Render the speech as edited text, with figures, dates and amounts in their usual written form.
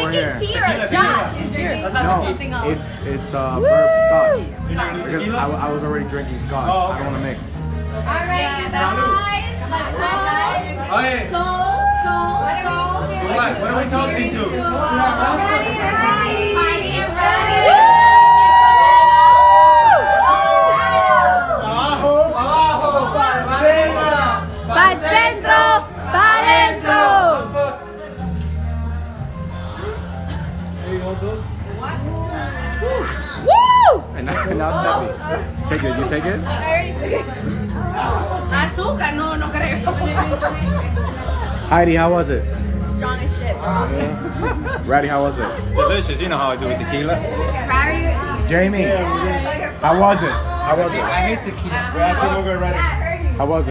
drinking tea or a shot? No, it's bourbon scotch. Because I was already drinking scotch. I don't want to mix. Alright, guys, let's toast. Toast. What are we toasting to? Party and ready. Abajo, Pa'l centro, pa'l dentro. Woo! And now Steffi. Take it. You take it? I already took it. Azúcar, no creo. Heidi, how was it? Strong as shit. Ratty, how was it? Delicious. You know how I do with tequila. Jamie, how was it? I hate tequila. How was it?